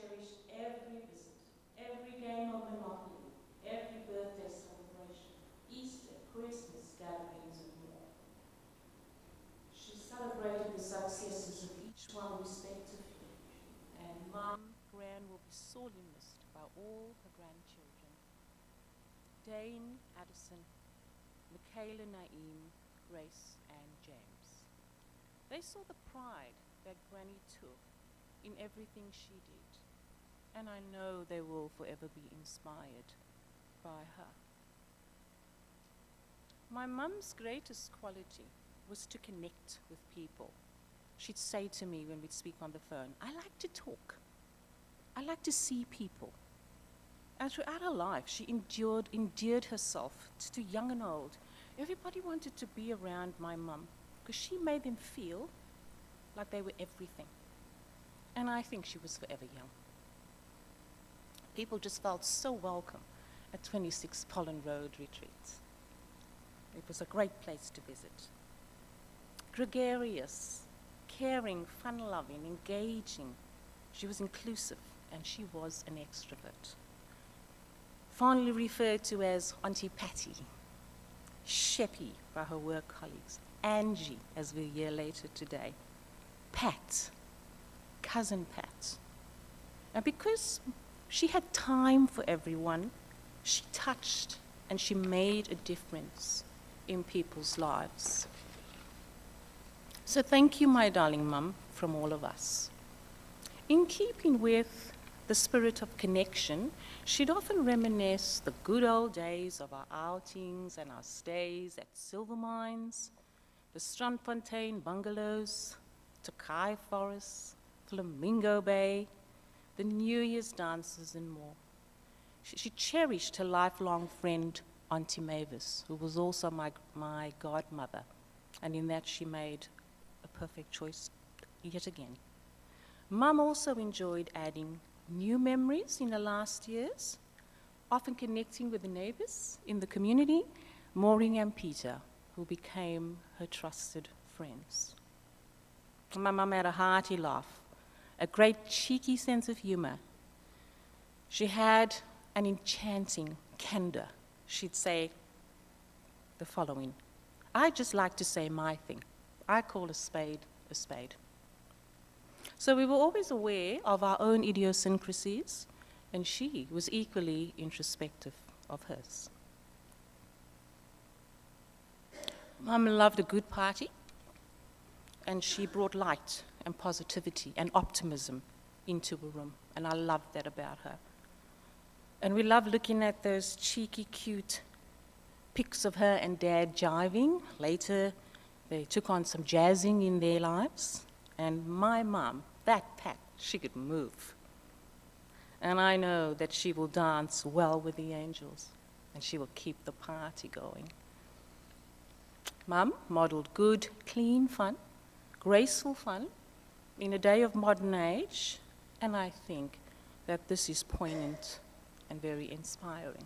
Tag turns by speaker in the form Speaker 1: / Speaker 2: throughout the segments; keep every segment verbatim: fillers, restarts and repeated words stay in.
Speaker 1: cherished every visit, every game of Monopoly, every birthday celebration, Easter, Christmas gatherings, and more. She celebrated the successes of each one respectively, and Mum Gran will be sorely missed by all her grandchildren. Dane, Addison, Michaela, Naeem, Grace, and James. They saw the pride that Granny took in everything she did, and I know they will forever be inspired by her. My mum's greatest quality was to connect with people. She'd say to me when we'd speak on the phone, I like to talk. I like to see people. And throughout her life, she endured, endeared herself to young and old. Everybody wanted to be around my mum because she made them feel like they were everything. And I think she was forever young. People just felt so welcome at twenty-six Pollen Road Retreat. It was a great place to visit. Gregarious, caring, fun-loving, engaging. She was inclusive, and she was an extrovert. Fondly referred to as Auntie Patty, Sheppy by her work colleagues, Angie, as we'll hear later today, Pat, Cousin Pat. And because she had time for everyone, she touched and she made a difference in people's lives. So thank you, my darling mum, from all of us. In keeping with the spirit of connection, she'd often reminisce the good old days of our outings and our stays at silver mines, the Strandfontein bungalows, Tokai Forest, Flamingo Bay, the New Year's dances, and more. She, she cherished her lifelong friend, Auntie Mavis, who was also my, my godmother, and in that she made a perfect choice yet again. Mum also enjoyed adding new memories in the last years, often connecting with the neighbors in the community, Maureen and Peter, who became her trusted friends. My mum had a hearty laugh, a great cheeky sense of humor. She had an enchanting candor. She'd say the following: I just like to say my thing. I call a spade a spade. So we were always aware of our own idiosyncrasies, and she was equally introspective of hers. Mum loved a good party, and she brought light and positivity and optimism into a room, and I loved that about her. And we loved looking at those cheeky, cute pics of her and Dad jiving. Later, they took on some jazzing in their lives, and my mum, that Pat, she could move. And I know that she will dance well with the angels, and she will keep the party going. Mum modeled good, clean fun, graceful fun, in a day of modern age, and I think that this is poignant and very inspiring.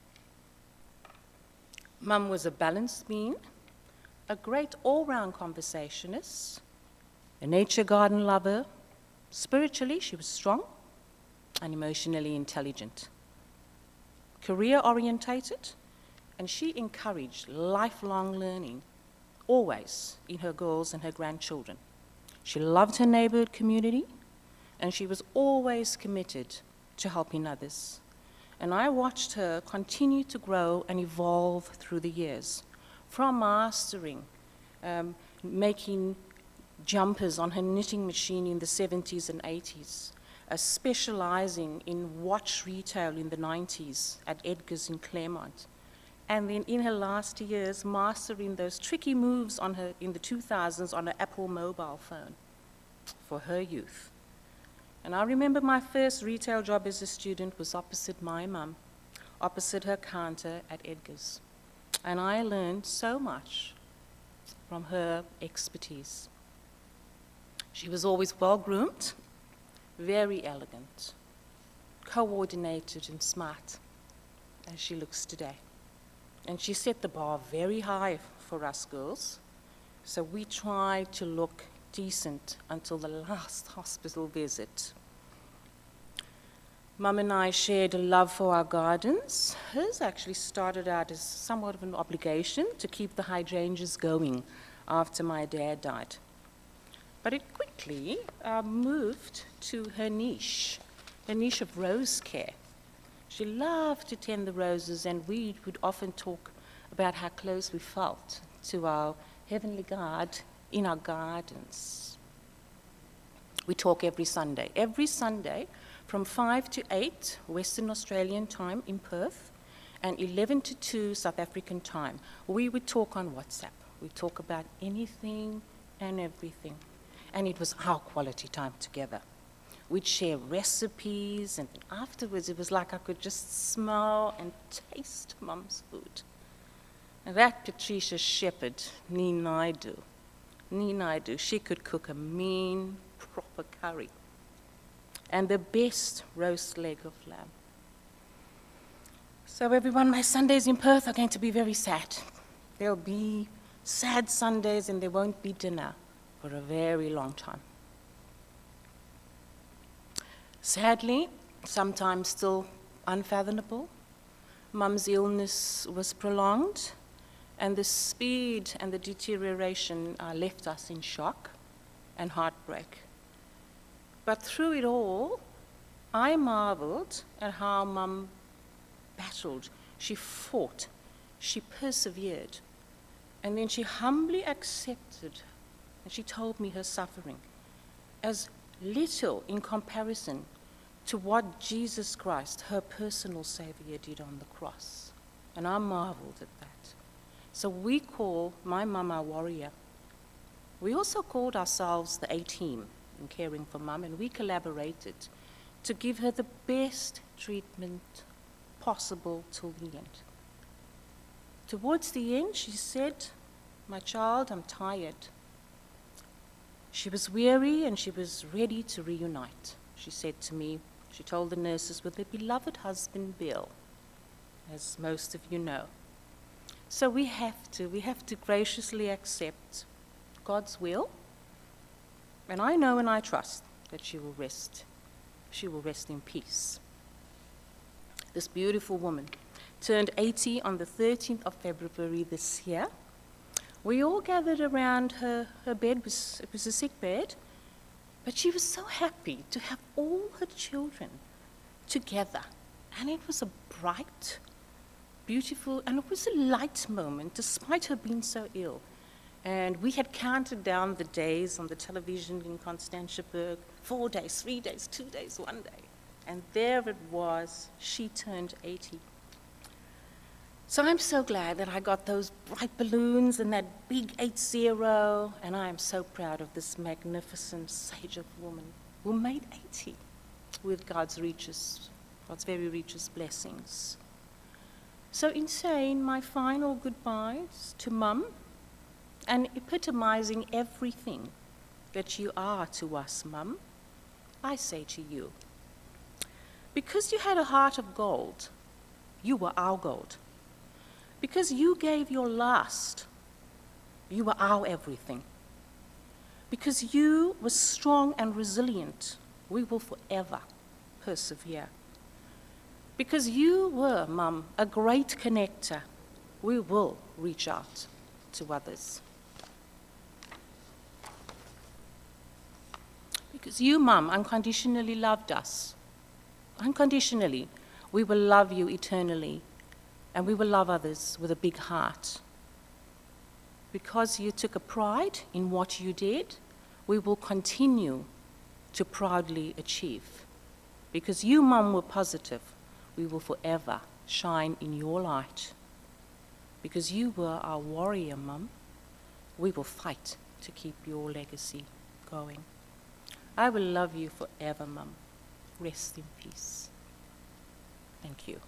Speaker 1: Mum was a balanced being, a great all-round conversationist, a nature garden lover. Spiritually, she was strong and emotionally intelligent. Career-orientated, and she encouraged lifelong learning, always in her girls and her grandchildren. She loved her neighborhood community, and she was always committed to helping others. And I watched her continue to grow and evolve through the years, from mastering, um, making jumpers on her knitting machine in the seventies and eighties, uh, specializing in watch retail in the nineties at Edgar's in Claremont, and then in her last years, mastering those tricky moves on her in the two thousands on her Apple mobile phone for her youth. And I remember my first retail job as a student was opposite my mum, opposite her counter at Edgar's. And I learned so much from her expertise. She was always well-groomed, very elegant, coordinated and smart, as she looks today. And she set the bar very high for us girls, so we tried to look decent until the last hospital visit. Mum and I shared a love for our gardens. Hers actually started out as somewhat of an obligation to keep the hydrangeas going after my dad died. But it quickly uh, moved to her niche, her niche of rose care. She loved to tend the roses, and we would often talk about how close we felt to our heavenly God in our gardens. We talk every Sunday. Every Sunday, from five to eight Western Australian time in Perth, and eleven to two South African time, we would talk on WhatsApp. We'd talk about anything and everything. And it was our quality time together. We'd share recipes, and afterwards it was like I could just smell and taste Mum's food. And that Patricia Shepherd, ni naidu, ni naidu, she could cook a mean, proper curry. And the best roast leg of lamb. So everyone, my Sundays in Perth are going to be very sad. There'll be sad Sundays, and there won't be dinner for a very long time. Sadly, sometimes still unfathomable, Mum's illness was prolonged, and the speed and the deterioration uh, left us in shock and heartbreak. But through it all, I marveled at how Mum battled. She fought. She persevered. And then she humbly accepted, and she told me her suffering as little in comparison to what Jesus Christ, her personal Savior, did on the cross. And I marveled at that. So we call my mum our warrior. We also called ourselves the A-team in caring for Mum, and we collaborated to give her the best treatment possible till the end. Towards the end, she said, "My child, I'm tired." She was weary and she was ready to reunite. She said to me, she told the nurses, with her beloved husband, Bill, as most of you know. So we have to, we have to graciously accept God's will. And I know and I trust that she will rest. She will rest in peace. This beautiful woman turned eighty on the thirteenth of February this year. We all gathered around her, her bed. It was, it was a sick bed, but she was so happy to have all her children together. And it was a bright, beautiful, and it was a light moment, despite her being so ill. And we had counted down the days on the television in Constantiaberg, four days, three days, two days, one day. And there it was, she turned eighty. So I'm so glad that I got those bright balloons and that big eight zero, and I am so proud of this magnificent sage of woman who made eighty with God's riches, God's very richest blessings. So in saying my final goodbyes to Mum, and epitomizing everything that you are to us, Mum, I say to you, because you had a heart of gold, you were our gold. Because you gave your last, you were our everything. Because you were strong and resilient, we will forever persevere. Because you were, Mum, a great connector, we will reach out to others. Because you, Mum, unconditionally loved us. Unconditionally, we will love you eternally, and we will love others with a big heart. Because you took a pride in what you did, we will continue to proudly achieve. Because you, Mum, were positive, we will forever shine in your light. Because you were our warrior, Mum, we will fight to keep your legacy going. I will love you forever, Mum. Rest in peace. Thank you.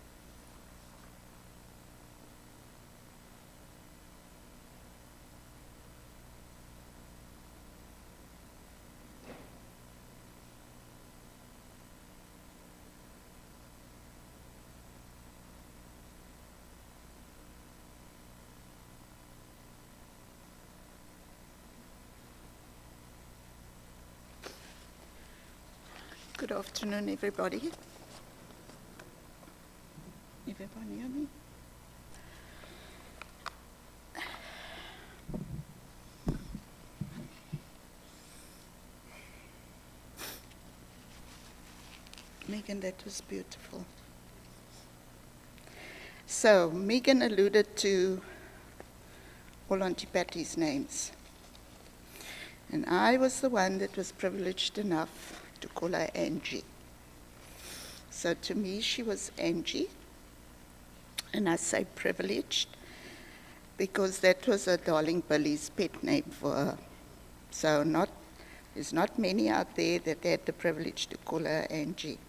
Speaker 2: Good afternoon, everybody. If everyone hear me? Megan, that was beautiful. So, Megan alluded to all Auntie Patty's names. And I was the one that was privileged enough to call her Angie. So to me, she was Angie. And I say privileged because that was a darling Billy's pet name for her. So not, there's not many out there that had the privilege to call her Angie.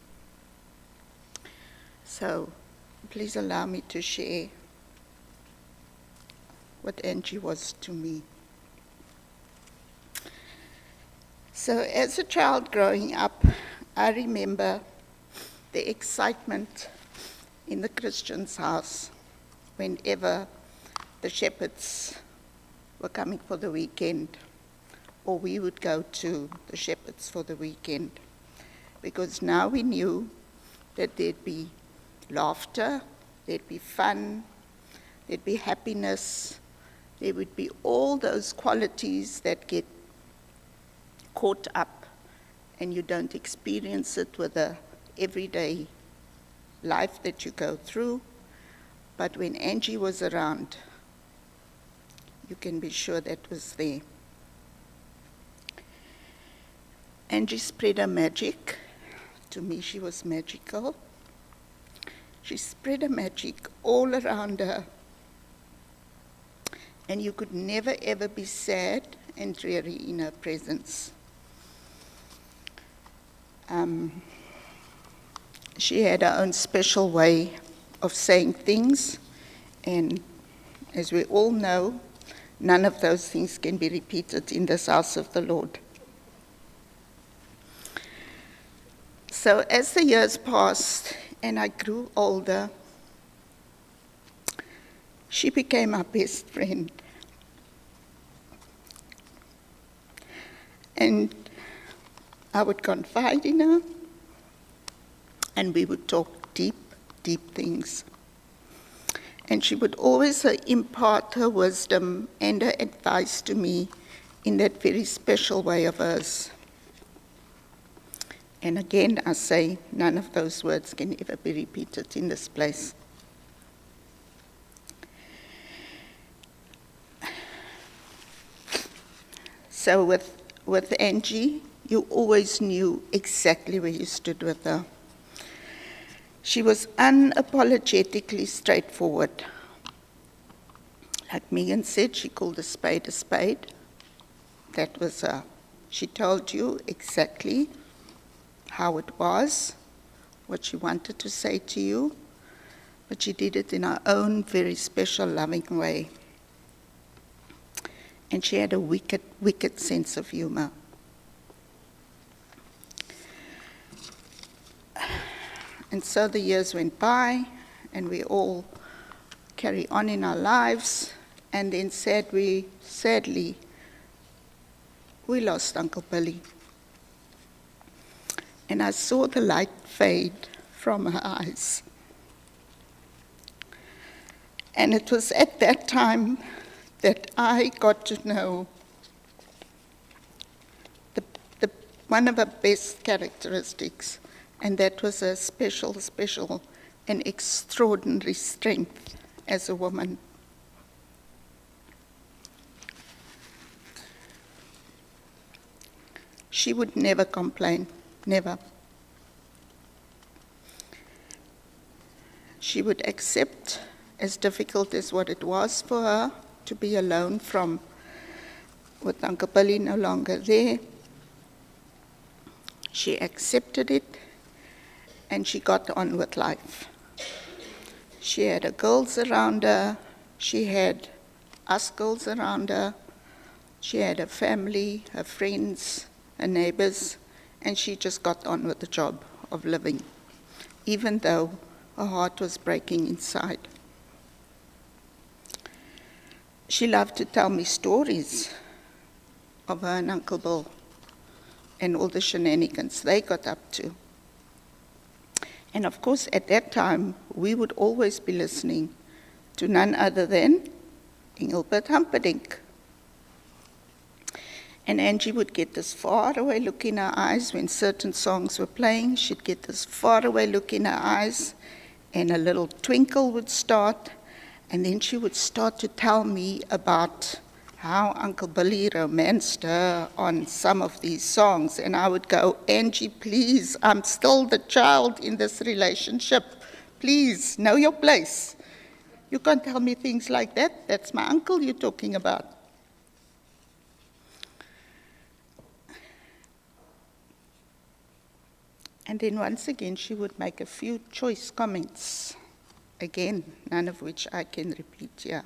Speaker 2: So please allow me to share what Angie was to me. So as a child growing up, I remember the excitement in the Christian's house whenever the Shepherds were coming for the weekend, or we would go to the Shepherds for the weekend, because now we knew that there'd be laughter, there'd be fun, there'd be happiness, there would be all those qualities that get caught up and you don't experience it with the everyday life that you go through. But when Angie was around, you can be sure that was there. Angie spread her magic. To me, she was magical. She spread her magic all around her. And you could never, ever be sad and dreary in her presence. Um, she had her own special way of saying things, and as we all know, none of those things can be repeated in this house of the Lord. So as the years passed and I grew older, she became my best friend. And I would confide in her, and we would talk deep, deep things. And she would always uh, impart her wisdom and her advice to me in that very special way of hers. And again, I say, none of those words can ever be repeated in this place. So with, with Angie, you always knew exactly where you stood with her. She was unapologetically straightforward. Like Megan said, she called a spade a spade. That was her. She told you exactly how it was, what she wanted to say to you, but she did it in her own very special, loving way. And she had a wicked, wicked sense of humor. And so the years went by, and we all carry on in our lives, and then sadly, sadly, we lost Uncle Billy. And I saw the light fade from her eyes. And it was at that time that I got to know the, the, one of her best characteristics, and that was a special, special and extraordinary strength as a woman. She would never complain, never. She would accept, as difficult as what it was for her, to be alone from, with Uncle Billy no longer there. She accepted it, and she got on with life. She had her girls around her, she had us girls around her, she had her family, her friends, her neighbors, and she just got on with the job of living, even though her heart was breaking inside. She loved to tell me stories of her and Uncle Bill and all the shenanigans they got up to. And of course, at that time, we would always be listening to none other than Engelbert Humperdinck. And Angie would get this faraway look in her eyes when certain songs were playing. She'd get this faraway look in her eyes, and a little twinkle would start, and then she would start to tell me about how Uncle Billy romanced her on some of these songs. And I would go, Angie, please, I'm still the child in this relationship. Please, know your place. You can't tell me things like that. That's my uncle you're talking about. And then once again, she would make a few choice comments. Again, none of which I can repeat here.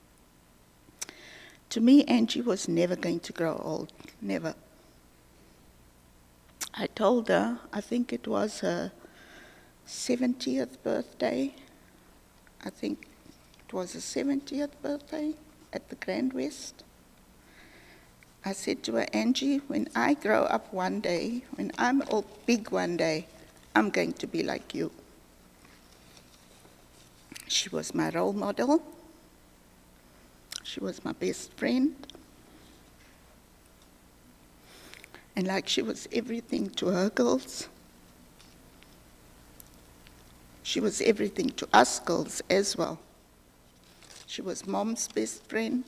Speaker 2: To me, Angie was never going to grow old, never. I told her, I think it was her seventieth birthday. I think it was her seventieth birthday at the Grand West. I said to her, Angie, when I grow up one day, when I'm all big one day, I'm going to be like you. She was my role model. She was my best friend. And like she was everything to her girls, she was everything to us girls as well. She was Mom's best friend.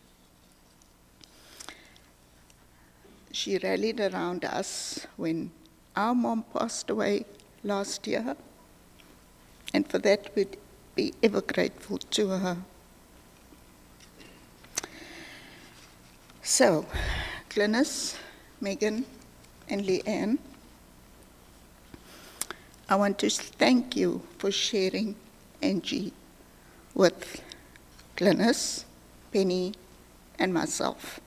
Speaker 2: She rallied around us when our mom passed away last year, and for that we'd be ever grateful to her. So, Glynis, Megan, and Leanne, I want to thank you for sharing Angie with Glynis, Penny, and myself.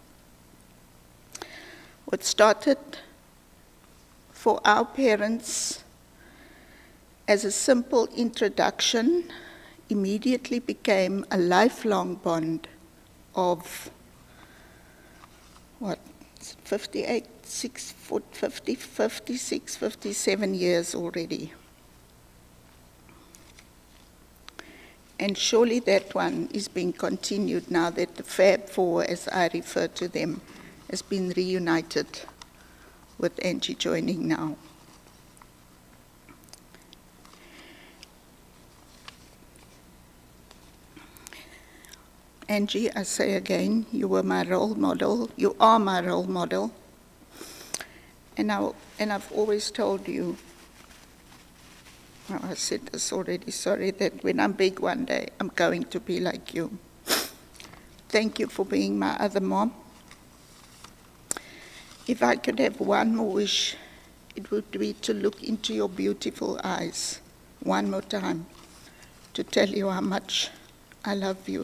Speaker 2: What started for our parents as a simple introduction immediately became a lifelong bond of what, fifty-eight, six, fifty, fifty-six, fifty-seven years already. And surely that one is being continued now that the Fab Four, as I refer to them, has been reunited with Angie joining now. Angie, I say again, you were my role model. You are my role model. And, I, and I've always told you, well, I said this already, sorry, that when I'm big one day, I'm going to be like you. Thank you for being my other mom. If I could have one more wish, it would be to look into your beautiful eyes one more time, to tell you how much I love you.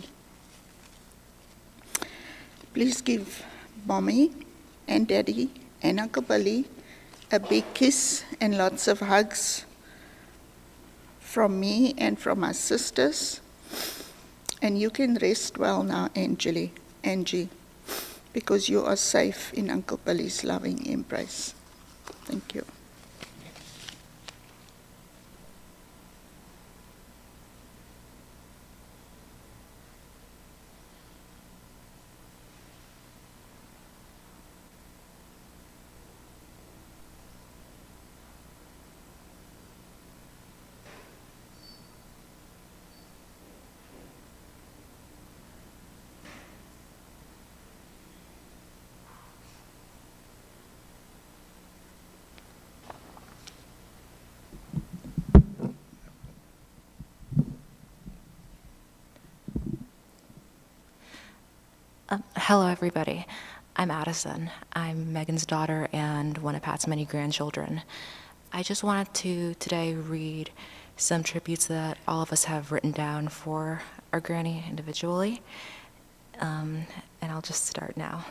Speaker 2: Please give Mommy and Daddy and Uncle Billy a big kiss and lots of hugs from me and from my sisters. And you can rest well now, Angie, Angie, because you are safe in Uncle Billy's loving embrace. Thank you.
Speaker 3: Um, hello, everybody. I'm Addison. I'm Megan's daughter and one of Pat's many grandchildren. I just wanted to today read some tributes that all of us have written down for our granny individually, um, and I'll just start now.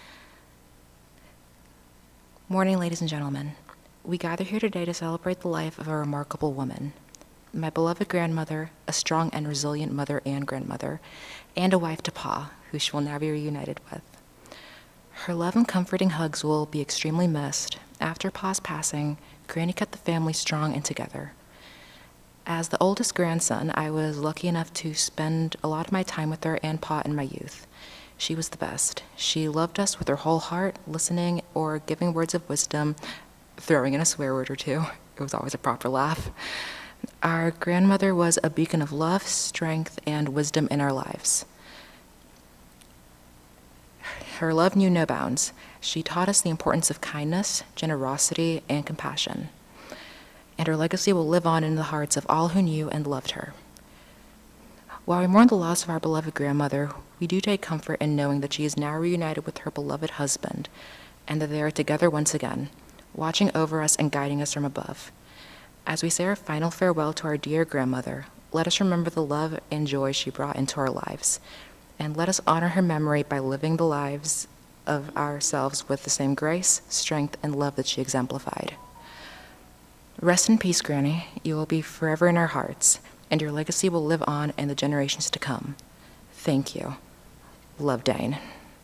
Speaker 3: Morning, ladies and gentlemen. We gather here today to celebrate the life of a remarkable woman, my beloved grandmother, a strong and resilient mother and grandmother, and a wife to Pa, who she will now be reunited with. Her love and comforting hugs will be extremely missed. After Pa's passing, Granny kept the family strong and together. As the oldest grandson, I was lucky enough to spend a lot of my time with her and Pa in my youth. She was the best. She loved us with her whole heart, listening or giving words of wisdom, throwing in a swear word or two. It was always a proper laugh. Our grandmother was a beacon of love, strength, and wisdom in our lives. Her love knew no bounds. She taught us the importance of kindness, generosity, and compassion. And her legacy will live on in the hearts of all who knew and loved her. While we mourn the loss of our beloved grandmother, we do take comfort in knowing that she is now reunited with her beloved husband, and that they are together once again, watching over us and guiding us from above. As we say our final farewell to our dear grandmother, let us remember the love and joy she brought into our lives, and let us honor her memory by living the lives of ourselves with the same grace, strength, and love that she exemplified. Rest in peace, Granny. You will be forever in our hearts, and your legacy will live on in the generations to come. Thank you. Love, Dane.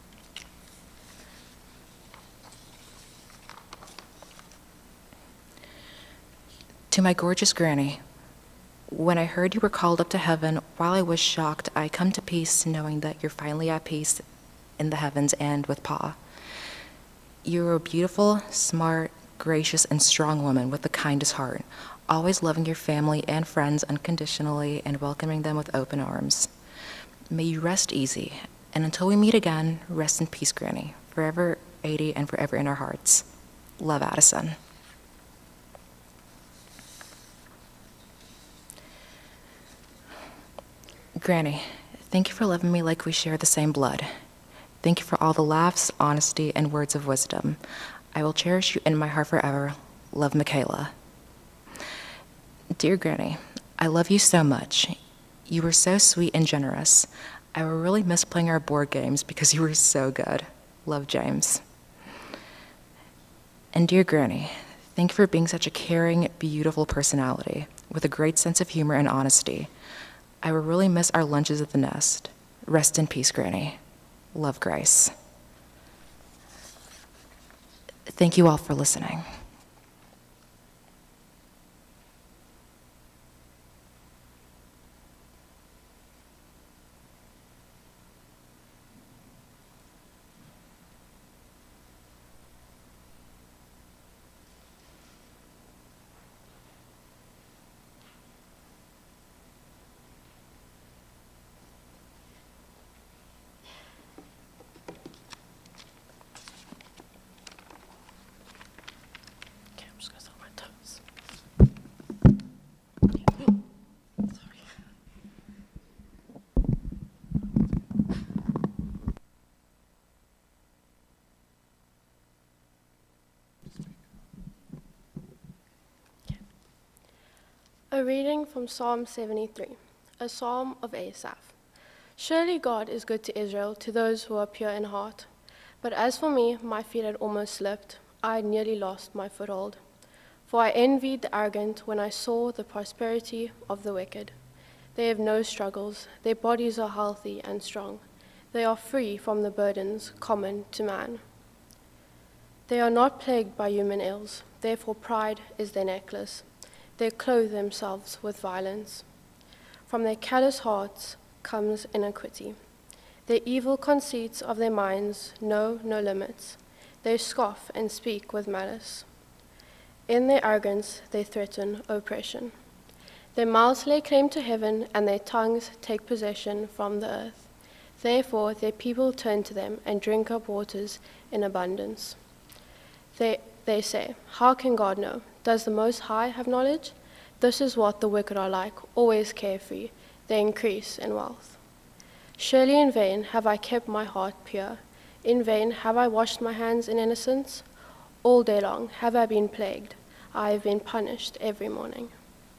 Speaker 3: To my gorgeous Granny, when I heard you were called up to heaven, while I was shocked, I come to peace knowing that you're finally at peace in the heavens and with Pa. You're a beautiful, smart, gracious, and strong woman with the kindest heart, always loving your family and friends unconditionally and welcoming them with open arms. May you rest easy, and until we meet again, rest in peace, Granny, forever eighty and forever in our hearts. Love, Addison. Granny, thank you for loving me like we share the same blood. Thank you for all the laughs, honesty, and words of wisdom. I will cherish you in my heart forever. Love, Michaela. Dear Granny, I love you so much. You were so sweet and generous. I will really miss playing our board games because you were so good. Love, James. And dear Granny, thank you for being such a caring, beautiful personality with a great sense of humor and honesty. I will really miss our lunches at the nest. Rest in peace, Granny. Love, Grace. Thank you all for listening.
Speaker 4: A reading from Psalm seventy-three, a psalm of Asaph. Surely God is good to Israel, to those who are pure in heart. But as for me, my feet had almost slipped. I had nearly lost my foothold. For I envied the arrogant when I saw the prosperity of the wicked. They have no struggles. Their bodies are healthy and strong. They are free from the burdens common to man. They are not plagued by human ills. Therefore pride is their necklace. They clothe themselves with violence. From their callous hearts comes iniquity. The evil conceits of their minds know no limits. They scoff and speak with malice. In their arrogance they threaten oppression. Their mouths lay claim to heaven, and their tongues take possession from the earth. Therefore their people turn to them and drink up waters in abundance. They, they say, how can God know? Does the Most High have knowledge? This is what the wicked are like, always carefree. They increase in wealth. Surely in vain have I kept my heart pure. In vain have I washed my hands in innocence. All day long have I been plagued. I have been punished every morning.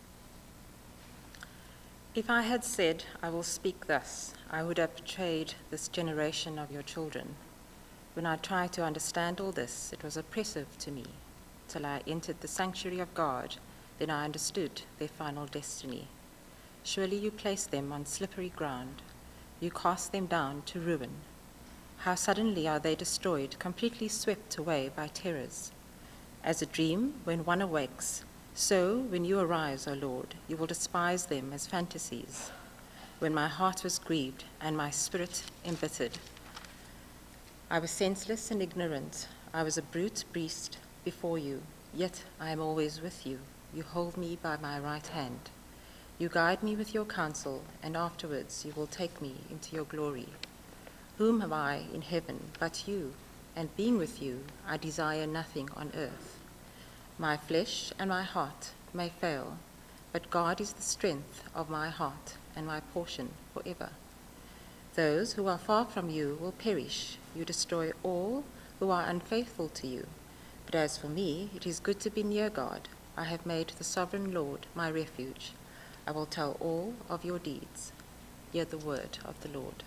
Speaker 5: If I had said, I will speak thus, I would have betrayed this generation of your children. When I tried to understand all this, it was oppressive to me. Till I entered the sanctuary of God, then I understood their final destiny. Surely you placed them on slippery ground. You cast them down to ruin. How suddenly are they destroyed, completely swept away by terrors. As a dream, when one awakes, So, when you arise, O Lord, you will despise them as fantasies. When my heart was grieved and my spirit embittered, I was senseless and ignorant. I was a brute beast before you, yet I am always with you. You hold me by my right hand. You guide me with your counsel, and afterwards you will take me into your glory. Whom have I in heaven but you? And being with you, I desire nothing on earth. My flesh and my heart may fail, but God is the strength of my heart and my portion forever. Those who are far from you will perish. You destroy all who are unfaithful to you. But as for me, it is good to be near God. I have made the sovereign Lord my refuge. I will tell all of your deeds. Hear the word of the Lord.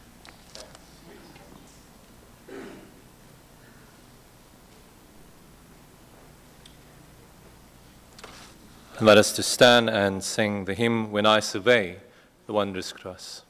Speaker 6: Let us to stand and sing the hymn, When I Survey the Wondrous Cross.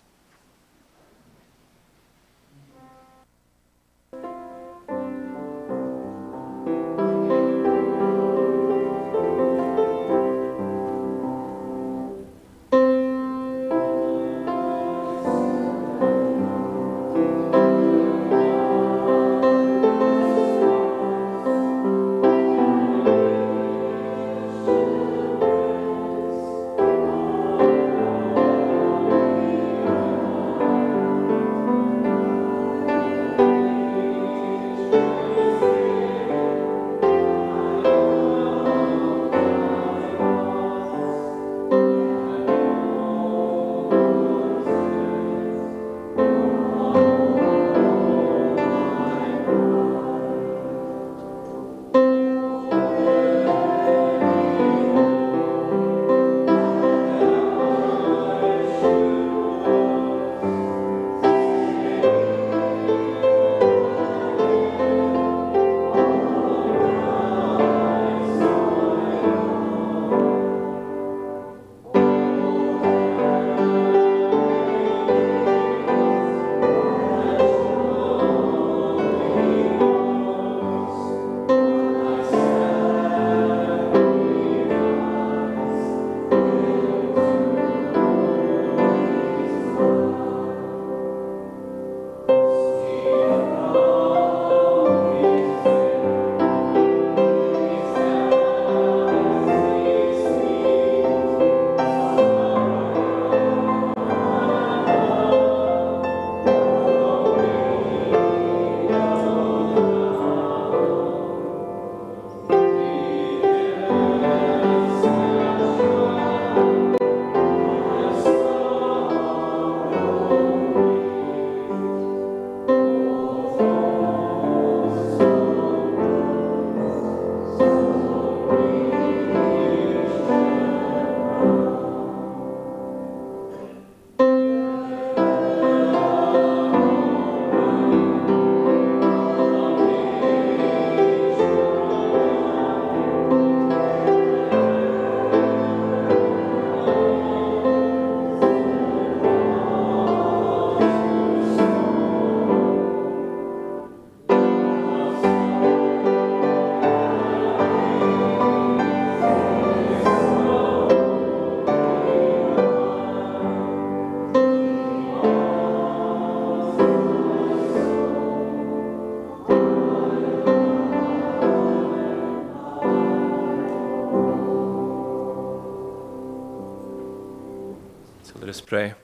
Speaker 6: Let us pray.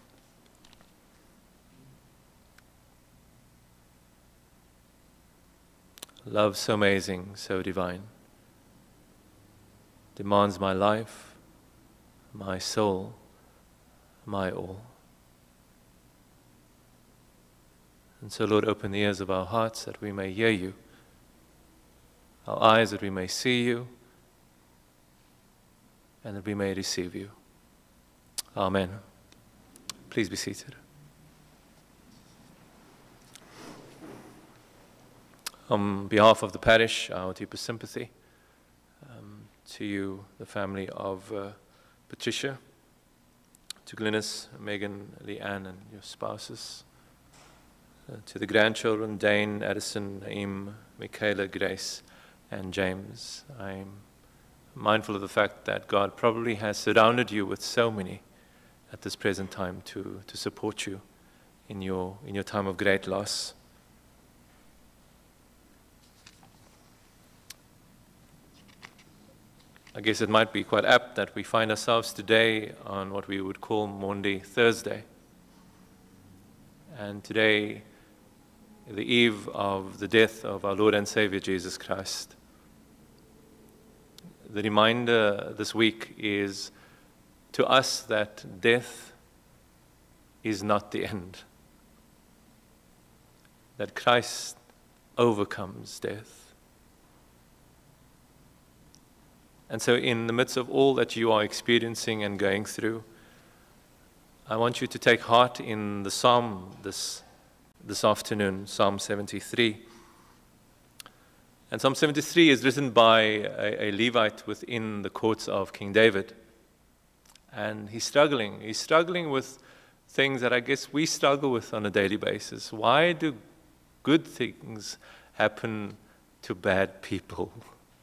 Speaker 6: Love so amazing, so divine, demands my life, my soul, my all. And so, Lord, open the ears of our hearts that we may hear you, our eyes that we may see you, and that we may receive you. Amen. Please be seated. On behalf of the parish, our deepest sympathy um, to you, the family of uh, Patricia, to Glynis, Megan, Leanne, and your spouses, uh, to the grandchildren, Dane, Addison, Naeem, Michaela, Grace, and James. I'm mindful of the fact that God probably has surrounded you with so many at this present time to, to support you in your, in your time of great loss. I guess it might be quite apt that we find ourselves today on what we would call Maundy Thursday. And today, the eve of the death of our Lord and Savior Jesus Christ. The reminder this week is to us that death is not the end. That Christ overcomes death. And so in the midst of all that you are experiencing and going through, I want you to take heart in the psalm this, this afternoon, Psalm seventy-three. And Psalm seventy-three is written by a, a Levite within the courts of King David. And he's struggling. He's struggling with things that I guess we struggle with on a daily basis. Why do good things happen to bad people?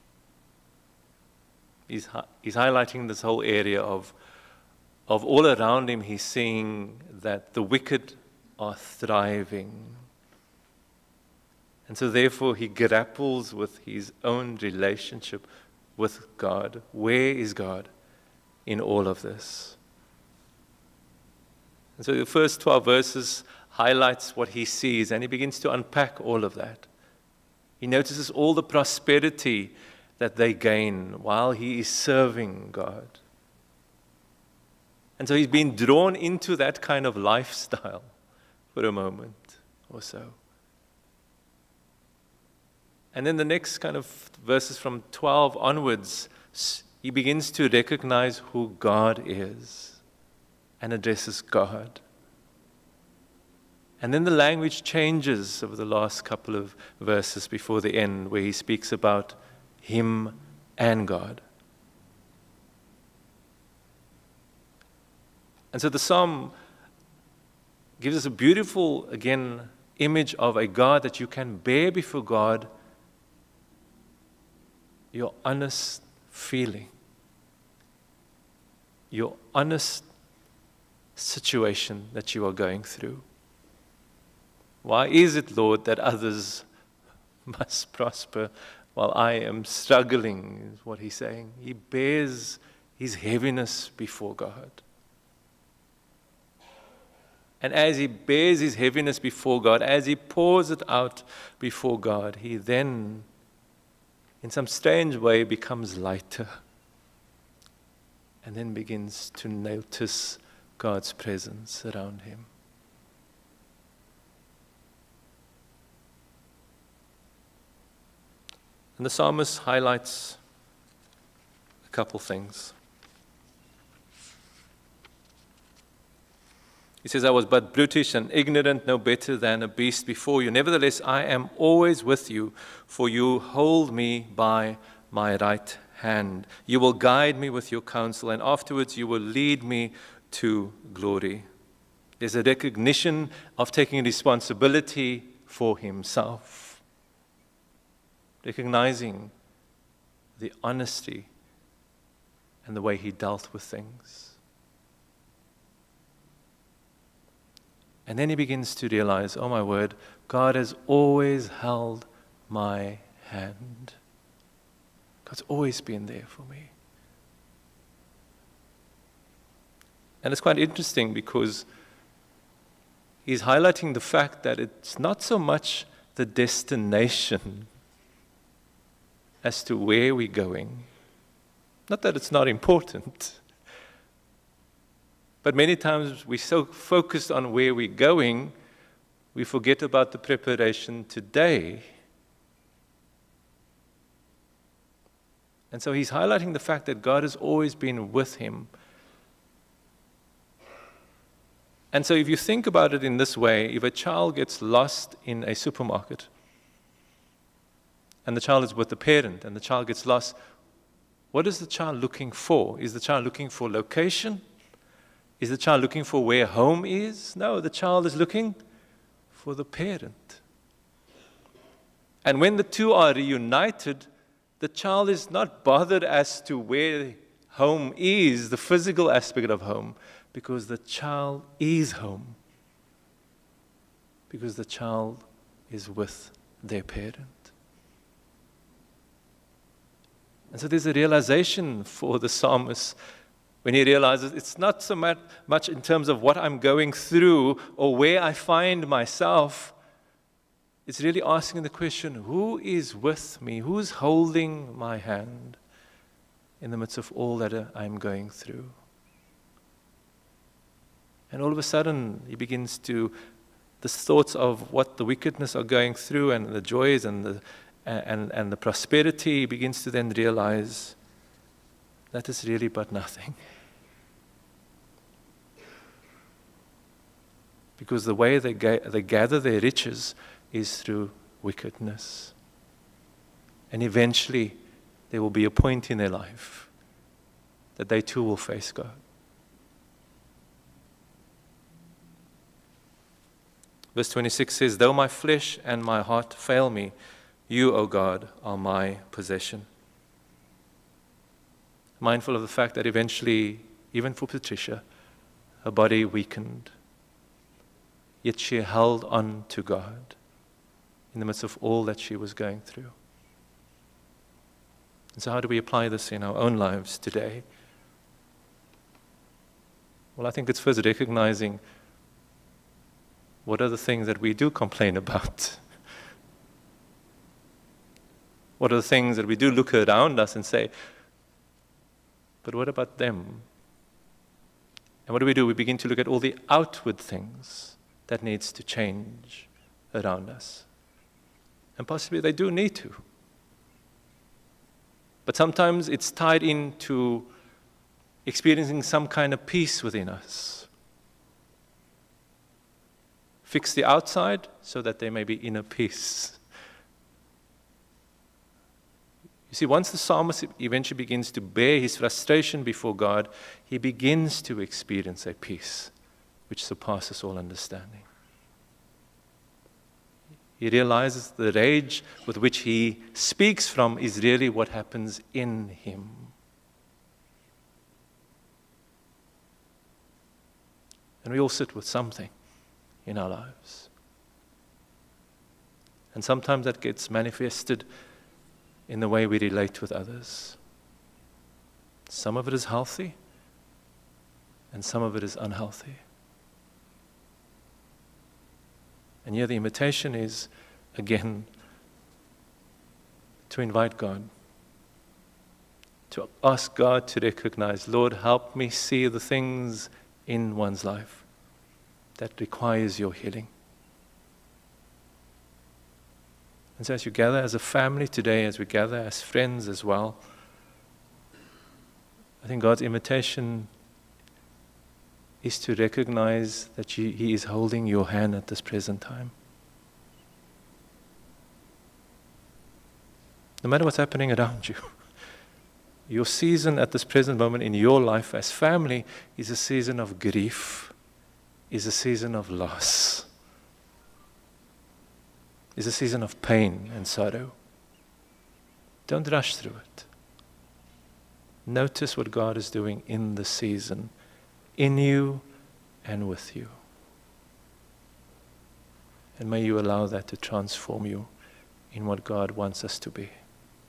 Speaker 6: He's, he's highlighting this whole area of, of all around him, he's seeing that the wicked are thriving. And so therefore he grapples with his own relationship with God. Where is God in all of this? And so the first twelve verses highlights what he sees, and he begins to unpack all of that. He notices all the prosperity that they gain while he is serving God. And so he's been drawn into that kind of lifestyle for a moment or so. And then the next kind of verses from twelve onwards, he begins to recognize who God is and addresses God. And then the language changes over the last couple of verses before the end, where he speaks about him and God. And so the psalm gives us a beautiful, again, image of a God that you can bear before God, your honest feeling, your honest situation that you are going through. Why is it, Lord, that others must prosper while I am struggling, is what he's saying. He bears his heaviness before God. And as he bears his heaviness before God, as he pours it out before God, he then, in some strange way, becomes lighter. And then begins to notice God's presence around him. And the psalmist highlights a couple things. He says, I was but brutish and ignorant, no better than a beast before you. Nevertheless, I am always with you, for you hold me by my right hand. You will guide me with your counsel, and afterwards you will lead me to glory. There's a recognition of taking responsibility for himself. Recognizing the honesty and the way he dealt with things. And then he begins to realize, oh my word, God has always held my hand. God's always been there for me. And it's quite interesting because he's highlighting the fact that it's not so much the destination as to where we're going. Not that it's not important, but many times we're so focused on where we're going, we forget about the preparation today. And so he's highlighting the fact that God has always been with him. And so if you think about it in this way, if a child gets lost in a supermarket, and the child is with the parent, and the child gets lost, what is the child looking for? Is the child looking for location? Is the child looking for where home is? No, the child is looking for the parent. And when the two are reunited, the child is not bothered as to where home is, the physical aspect of home, because the child is home. Because the child is with their parent. And so there's a realization for the psalmist when he realizes it's not so much in terms of what I'm going through or where I find myself. It's really asking the question, who is with me? Who's holding my hand in the midst of all that I'm going through? And all of a sudden, he begins to, the thoughts of what the wickedness are going through and the joys and the, and, and the prosperity, he begins to then realize that is really but nothing. Because the way they, ga they gather their riches is through wickedness. And eventually, there will be a point in their life that they too will face God. Verse twenty-six says, though my flesh and my heart fail me, you, O God, are my possession. Mindful of the fact that eventually, even for Patricia, her body weakened, yet she held on to God in the midst of all that she was going through. And so how do we apply this in our own lives today? Well, I think it's first recognizing what are the things that we do complain about. What are the things that we do look around us and say, but what about them? And what do we do? We begin to look at all the outward things that needs to change around us. And possibly they do need to. But sometimes it's tied into experiencing some kind of peace within us. Fix the outside so that there may be inner peace. You see, once the psalmist eventually begins to bear his frustration before God, he begins to experience a peace which surpasses all understanding. He realizes the rage with which he speaks from is really what happens in him. And we all sit with something in our lives. And sometimes that gets manifested in the way we relate with others. Some of it is healthy, and some of it is unhealthy. And here the invitation is, again, to invite God, to ask God to recognize, Lord, help me see the things in one's life that requires your healing. And so as you gather as a family today, as we gather as friends as well, I think God's invitation is to recognize that you, He is holding your hand at this present time. No matter what's happening around you, your season at this present moment in your life as family is a season of grief, is a season of loss, is a season of pain and sorrow. Don't rush through it. Notice what God is doing in the season, in you and with you. And may you allow that to transform you in what God wants us to be.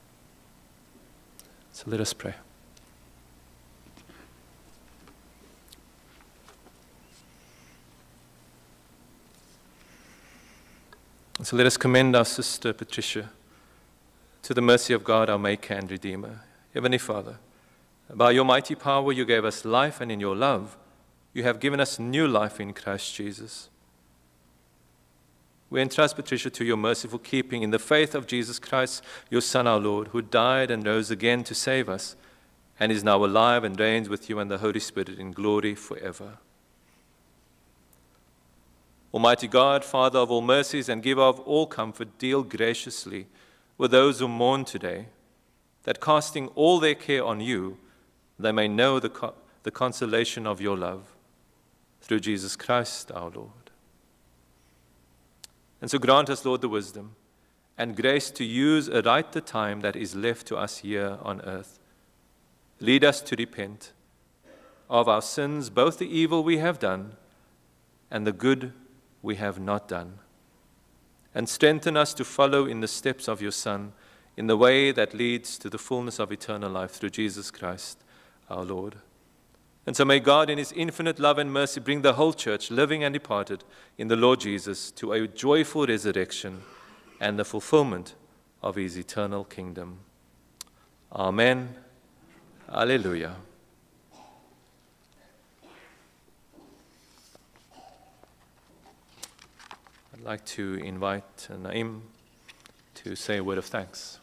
Speaker 6: So let us pray. And so let us commend our sister Patricia to the mercy of God, our Maker and Redeemer. Heavenly Father, by your mighty power you gave us life, and in your love you have given us new life in Christ Jesus. We entrust Patricia to your merciful keeping in the faith of Jesus Christ, your Son, our Lord, who died and rose again to save us, and is now alive and reigns with you and the Holy Spirit in glory forever. Almighty God, Father of all mercies and giver of all comfort, deal graciously with those who mourn today, that casting all their care on you, they may know the, co the consolation of your love, through Jesus Christ our Lord. And so grant us, Lord, the wisdom and grace to use aright the time that is left to us here on earth. Lead us to repent of our sins, both the evil we have done and the good we have not done. And strengthen us to follow in the steps of your Son, in the way that leads to the fullness of eternal life through Jesus Christ, our Lord. And so may God in his infinite love and mercy bring the whole church, living and departed, in the Lord Jesus, to a joyful resurrection and the fulfillment of his eternal kingdom. Amen. Alleluia. I'd like to invite Naim to say a word of thanks.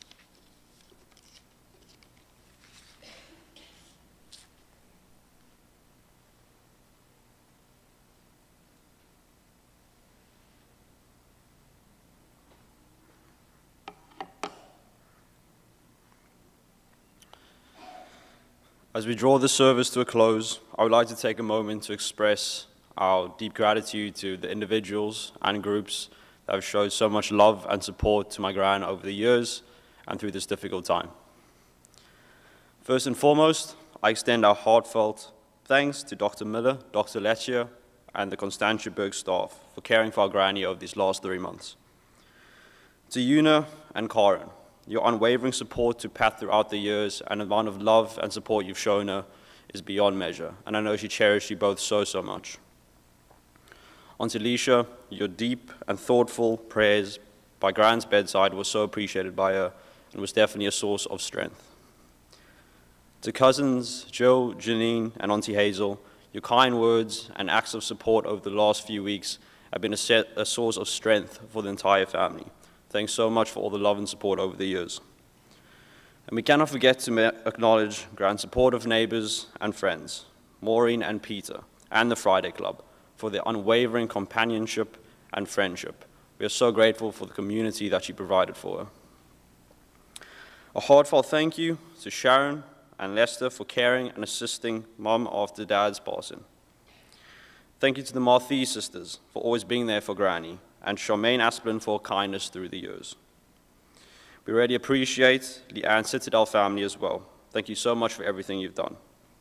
Speaker 7: As we draw this service to a close, I would like to take a moment to express our deep gratitude to the individuals and groups that have showed so much love and support to my gran over the years and through this difficult time. First and foremost, I extend our heartfelt thanks to Doctor Miller, Doctor Letcher, and the Constantia Berg staff for caring for our granny over these last three months. To Una and Karen, your unwavering support to Pat throughout the years and the amount of love and support you've shown her is beyond measure, and I know she cherished you both so, so much. On to Leisha, your deep and thoughtful prayers by Gran's bedside was so appreciated by her and was definitely a source of strength. To cousins Joe, Janine, and Auntie Hazel, your kind words and acts of support over the last few weeks have been a, set, a source of strength for the entire family. Thanks so much for all the love and support over the years. And we cannot forget to acknowledge Gran's supportive neighbors and friends, Maureen and Peter, and the Friday Club, for their unwavering companionship and friendship. We are so grateful for the community that you provided for her. A heartfelt thank you to Sharon and Lester for caring and assisting Mum after Dad's passing. Thank you to the Marthee sisters for always being there for Granny, and Charmaine Asplin for kindness through the years. We really appreciate the Ann Citadel family as well. Thank you so much for everything you've done.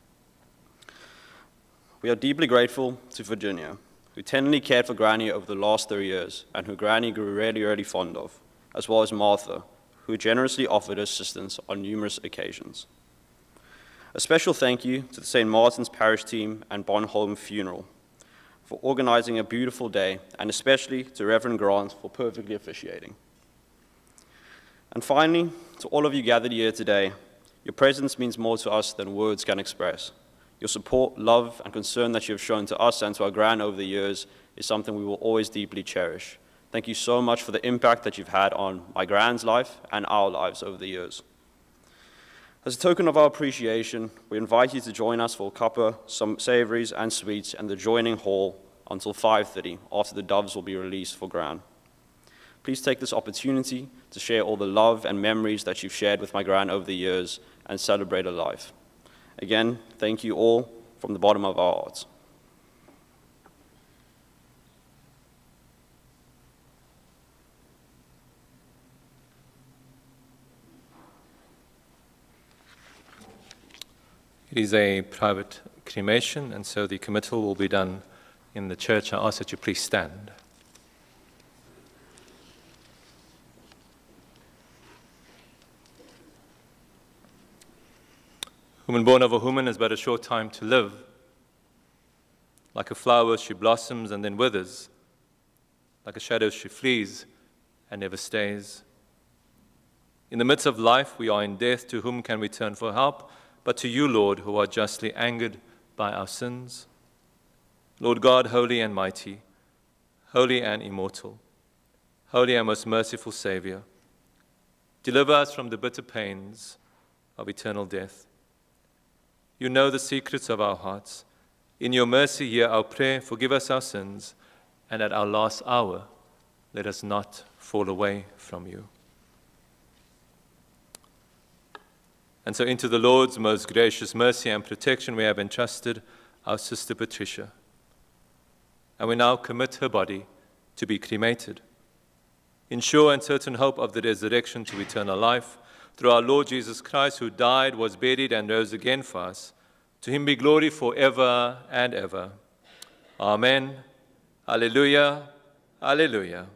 Speaker 7: We are deeply grateful to Virginia, who tenderly cared for Granny over the last three years, and who Granny grew really, really fond of, as well as Martha, who generously offered assistance on numerous occasions. A special thank you to the Saint Martin's Parish team and Bonholm Funeral for organizing a beautiful day, and especially to Reverend Grant for perfectly officiating. And finally, to all of you gathered here today, your presence means more to us than words can express. Your support, love, and concern that you have shown to us and to our gran over the years is something we will always deeply cherish. Thank you so much for the impact that you've had on my gran's life and our lives over the years. As a token of our appreciation, we invite you to join us for cuppa, some savories and sweets in the adjoining hall until five thirty, after the doves will be released for Gran. Please take this opportunity to share all the love and memories that you've shared with my Gran over the years and celebrate her life. Again, thank you all from the bottom of our hearts.
Speaker 6: It is a private cremation, and so the committal will be done in the church. I ask that you please stand. Woman born of a woman has but a short time to live. Like a flower, she blossoms and then withers. Like a shadow, she flees and never stays. In the midst of life, we are in death. To whom can we turn for help? But to you, Lord, who are justly angered by our sins. Lord God, holy and mighty, holy and immortal, holy and most merciful Savior, deliver us from the bitter pains of eternal death. You know the secrets of our hearts. In your mercy, hear our prayer, forgive us our sins, and at our last hour, let us not fall away from you. And so into the Lord's most gracious mercy and protection we have entrusted our sister Patricia. And we now commit her body to be cremated. in sure and certain hope of the resurrection to eternal life, through our Lord Jesus Christ, who died, was buried, and rose again for us. To him be glory forever and ever. Amen. Alleluia. Alleluia.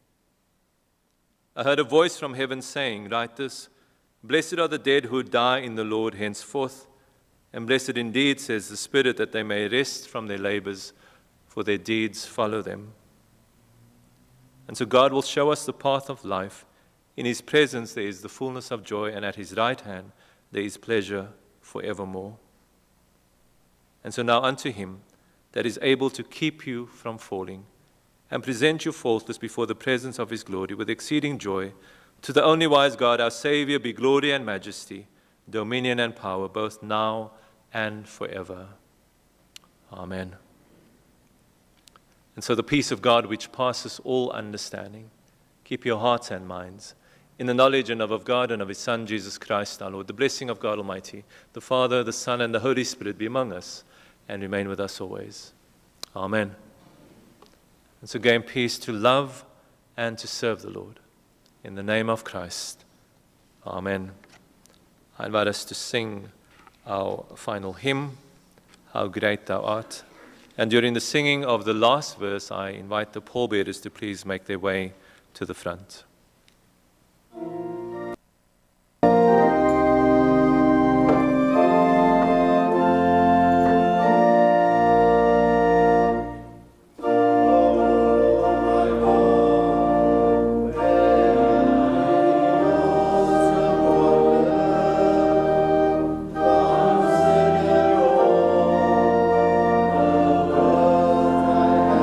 Speaker 6: I heard a voice from heaven saying, write this, blessed are the dead who die in the Lord henceforth, and blessed indeed, says the Spirit, that they may rest from their labors, for their deeds follow them. And so God will show us the path of life. In his presence there is the fullness of joy, and at his right hand there is pleasure forevermore. And so now unto him that is able to keep you from falling, and present you faultless before the presence of his glory with exceeding joy, to the only wise God, our Savior, be glory and majesty, dominion and power, both now and forever. Amen. And so the peace of God, which passes all understanding, keep your hearts and minds in the knowledge and love of God and of his Son, Jesus Christ, our Lord. The blessing of God Almighty, the Father, the Son, and the Holy Spirit be among us and remain with us always. Amen. And so gain peace to love and to serve the Lord. In the name of Christ. Amen. I invite us to sing our final hymn, How Great Thou Art. And during the singing of the last verse, I invite the pallbearers to please make their way to the front.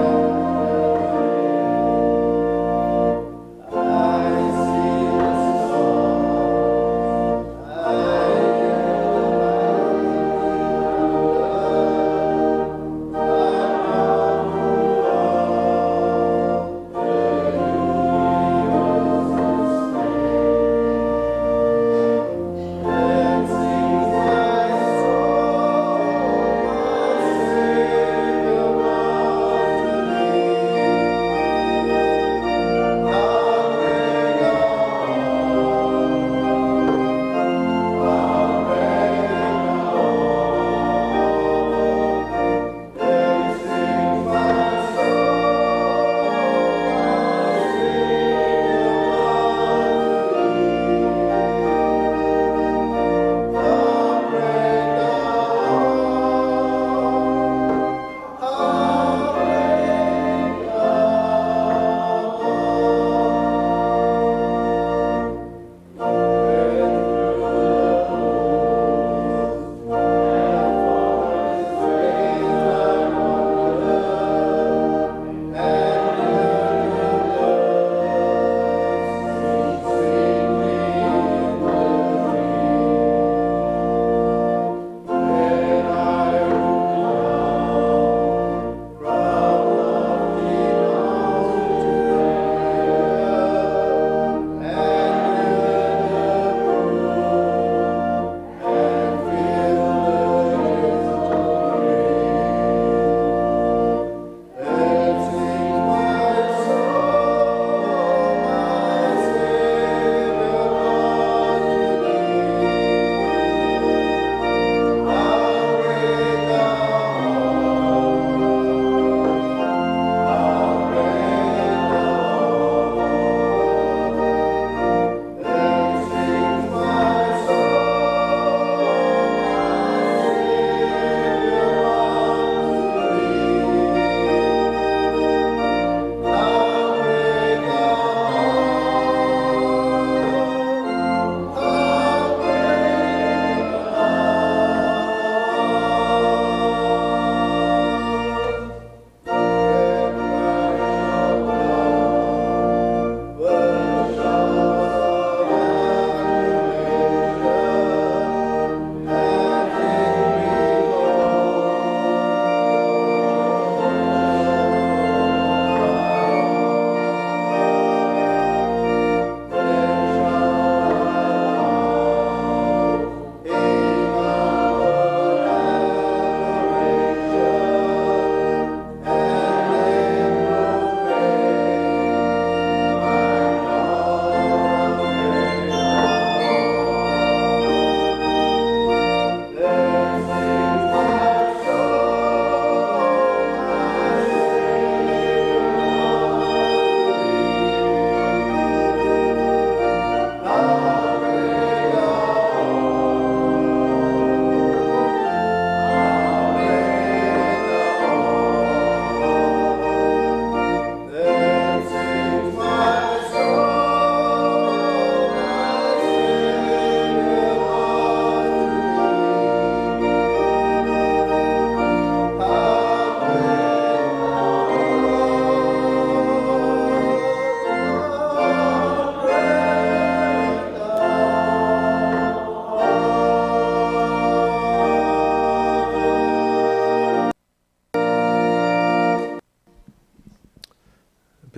Speaker 8: I see the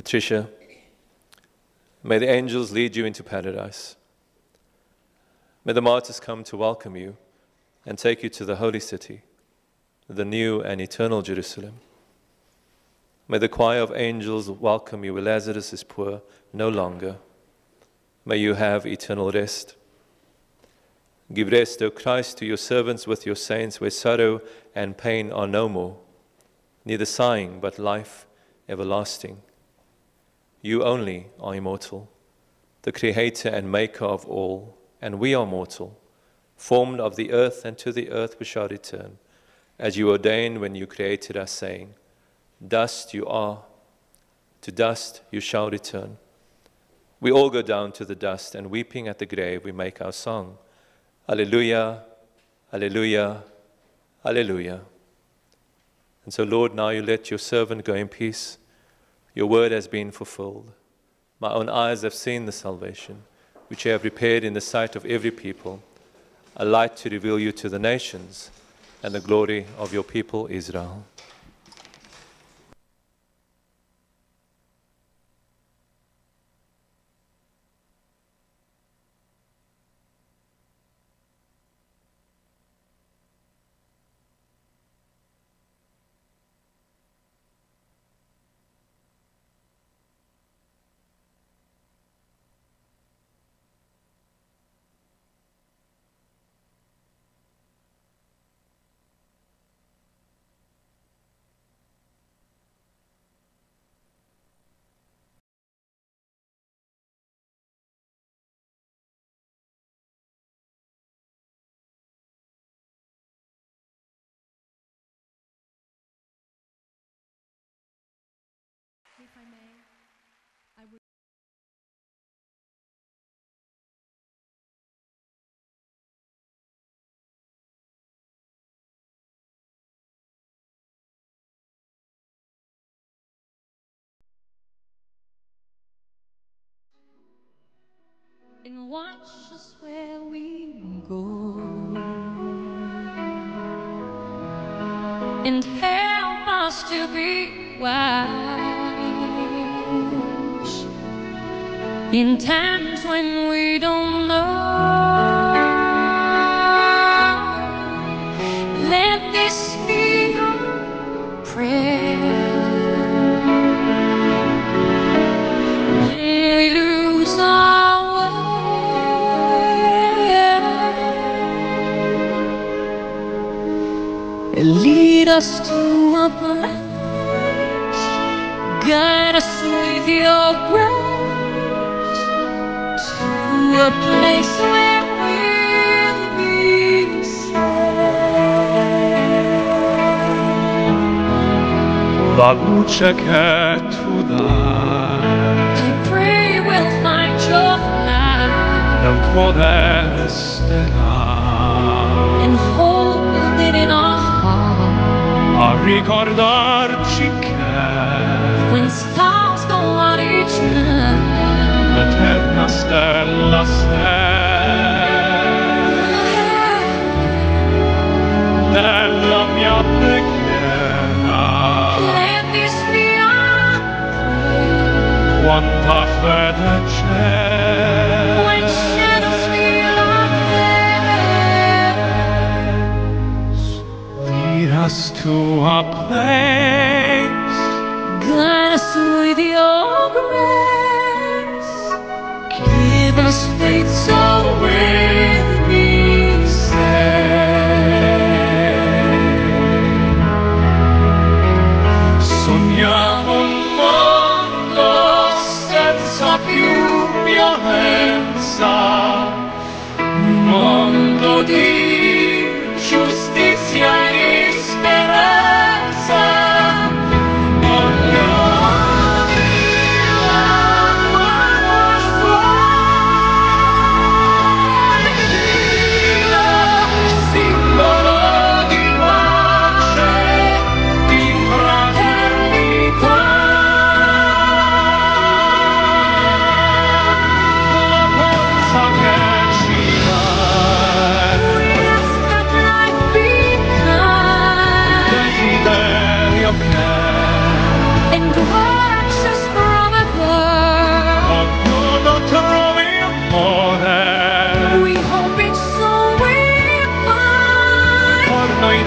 Speaker 6: Patricia, may the angels lead you into paradise. May the martyrs come to welcome you and take you to the holy city, the new and eternal Jerusalem. May the choir of angels welcome you where Lazarus is poor no longer. May you have eternal rest. Give rest, O Christ, to your servants with your saints, where sorrow and pain are no more, neither sighing but life everlasting. You only are immortal, the creator and maker of all, and we are mortal, formed of the earth, and to the earth we shall return, as you ordained when you created us, saying, dust you are, to dust you shall return. We all go down to the dust, and weeping at the grave we make our song. Alleluia, alleluia, alleluia. And so, Lord, now you let your servant go in peace. Your word has been fulfilled. My own eyes have seen the salvation, which you have prepared in the sight of every people, a light to reveal you to the nations, and the glory of your people Israel.
Speaker 8: If I may, I would. And watch us where we go, and help us to be wise in times when we don't know. Let this be our prayer. When we lose our way, lead us to a place, guide us with your grace, to a place where we'll be safe.
Speaker 9: La luce che tu dai,
Speaker 8: I pray we'll find your light
Speaker 9: nel tuo destinare,
Speaker 8: and hold it in our heart.
Speaker 9: a ricordarci che
Speaker 8: When stars go out each night,
Speaker 9: l'eterna stella sei nella mia preghiera.
Speaker 8: let this be our prayer.
Speaker 9: Quanta fede c'è,
Speaker 8: When shadows fill our face,
Speaker 9: lead us to a place,
Speaker 8: guide us with your grace, give us faith so we'll be saved.
Speaker 9: sogniamo un mondo senza più violenza, un mondo di giustizia e di speranza. Voglio dire la tua voce,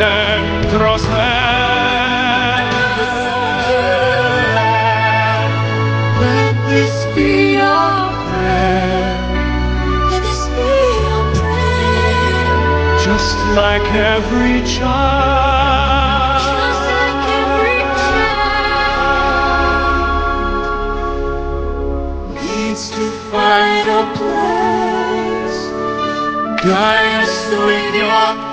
Speaker 9: dentro sé. Let this be our prayer. Let this be our prayer. Just like every child. Just like every child needs to find a place. Guide us with your